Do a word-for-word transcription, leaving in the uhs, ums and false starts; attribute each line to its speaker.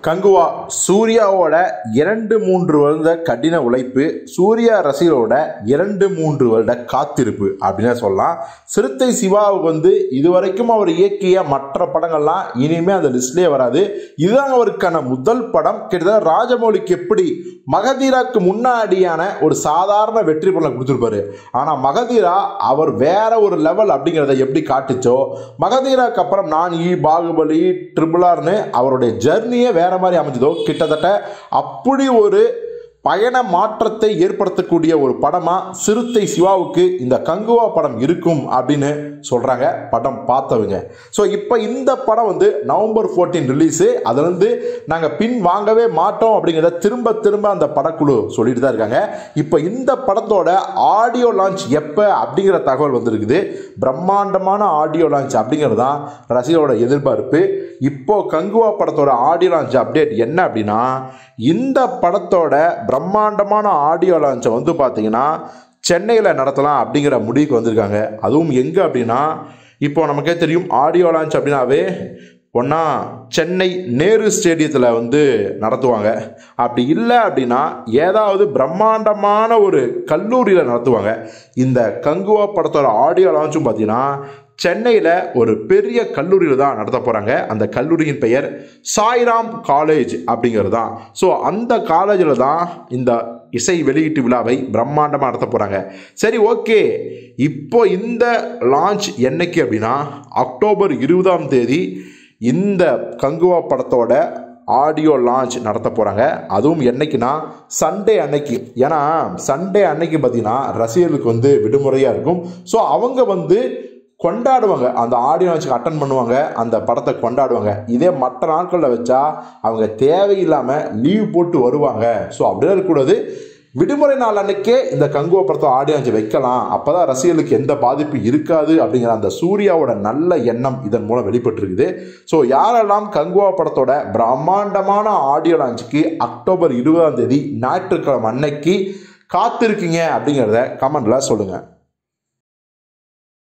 Speaker 1: கங்குவா சூர்யாவோட இரண்டு மூன்று வருட கடின உழைப்பு, சூர்யா ரசிகரோட இரண்டு மூன்று வருட காத்திருப்பு அப்படின்னு சொல்லலாம். சிறுத்தை சிவாவுக்கு வந்து இதுவரைக்கும் அவர் இயக்கிய மற்ற படங்கள்லாம் இனிமே அந்த லிஸ்ட்லேயே வராது. இதுதான் அவருக்கான முதல் படம். கிட்டத்தட்ட ராஜமௌலிக்கு எப்படி மகதீராக்கு முன்னாடியான ஒரு சாதாரண வெற்றி படம் கொடுத்துருப்பாரு, ஆனால் மகதீரா அவர் வேற ஒரு லெவல் அப்படிங்கிறத எப்படி காட்டுச்சோ, மகதீராக்கு அப்புறம் நான் ஈ பாகுபலி ட்ரிபிள் ஆர்னு அவருடைய ஜர்னியே வேற மாதிரி அமைஞ்சதோ, கிட்டத்தட்ட அப்படி ஒரு பயண மாற்றத்தை ஏற்படுத்தக்கூடிய ஒரு படமா சிறுத்தை சிவாவுக்கு இந்த கங்குவா படம் இருக்கும் அப்படின்னு சொல்றாங்க படம் பார்த்தவங்க. ஸோ இப்போ இந்த படம் வந்து நவம்பர் பதினான்கு ரிலீஸு. அதுல இருந்து நாங்க பின் வாங்கவே மாட்டோம் அப்படிங்கிறத திரும்ப திரும்ப அந்த படக்குழு சொல்லிட்டு தான் இருக்காங்க. இப்போ இந்த படத்தோட ஆடியோ லான்ச் எப்போ அப்படிங்கிற தகவல் வந்திருக்குது. பிரம்மாண்டமான ஆடியோ லான்ச் அப்படிங்கிறது தான் ரசிகரோட எதிர்பார்ப்பு. இப்போ கங்குவா படத்தோட ஆடியோ லான்ச் அப்டேட் என்ன அப்படின்னா, இந்த படத்தோட பிரம்மாண்டமான ஆடியோ லான்ச்சை வந்து பார்த்தீங்கன்னா சென்னையில் நடத்தலாம் அப்படிங்கிற முடிவுக்கு வந்திருக்காங்க. அதுவும் எங்கே அப்படின்னா, இப்போ நமக்கே தெரியும் ஆடியோ லான்ச் அப்படின்னாவே ஒன்றா சென்னை நேரு ஸ்டேடியத்தில் வந்து நடத்துவாங்க. அப்படி இல்லை அப்படின்னா ஏதாவது பிரம்மாண்டமான ஒரு கல்லூரியில் நடத்துவாங்க. இந்த கங்குவா படத்தோட ஆடியோ லான்ச்சும் பார்த்தீங்கன்னா சென்னையில் ஒரு பெரிய கல்லூரியில் தான் நடத்த போகிறாங்க. அந்த கல்லூரியின் பெயர் சாய்ராம் காலேஜ் அப்படிங்கிறது தான். ஸோ அந்த காலேஜில் தான் இந்த இசை வெளியீட்டு விழாவை பிரம்மாண்டமாக நடத்த போகிறாங்க. சரி, ஓகே. இப்போ இந்த லான்ச் என்னைக்கு அப்படின்னா அக்டோபர் இருபதாம் தேதி இந்த கங்குவா படத்தோட ஆடியோ லான்ச் நடத்த போகிறாங்க. அதுவும் என்னைக்குன்னா சண்டே அன்னைக்கு. ஏன்னா சண்டே அன்னைக்கு பார்த்தீங்கன்னா ரசிகர்களுக்கு வந்து விடுமுறையாக இருக்கும். ஸோ அவங்க வந்து கொண்டாடுவாங்க, அந்த ஆடியோ லான்ச்சுக்கு அட்டன் பண்ணுவாங்க, அந்த படத்தை கொண்டாடுவாங்க. இதே மற்ற நாட்களில் வச்சா அவங்க தேவையில்லாமல் லீவ் போட்டு வருவாங்க. ஸோ அப்படியே இருக்கக்கூடாது. விடுமுறை நாள் அன்னைக்கே இந்த கங்குவா படத்தை ஆடியோ லான்ச் வைக்கலாம். அப்போ தான் ரசிகர்களுக்கு எந்த பாதிப்பு இருக்காது அப்படிங்கிற அந்த சூர்யாவோட நல்ல எண்ணம் இதன் மூலம் வெளிப்பட்டிருக்குது. ஸோ யாரெல்லாம் கங்குவா படத்தோட பிரம்மாண்டமான ஆடியோ லான்ச்சுக்கு அக்டோபர் இருபதாம் தேதி ஞாயிற்றுக்கிழமை அன்னைக்கு காத்திருக்கீங்க அப்படிங்கிறத கமெண்ட்ல சொல்லுங்கள்.